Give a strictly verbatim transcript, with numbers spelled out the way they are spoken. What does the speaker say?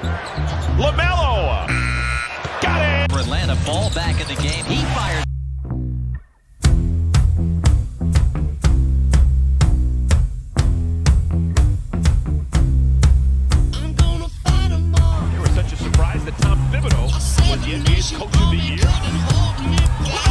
LaMelo. Got it. For Atlanta, ball back in the game. He fired. They were such a surprise that Tom Thibodeau was the N B A's Coach of the Year.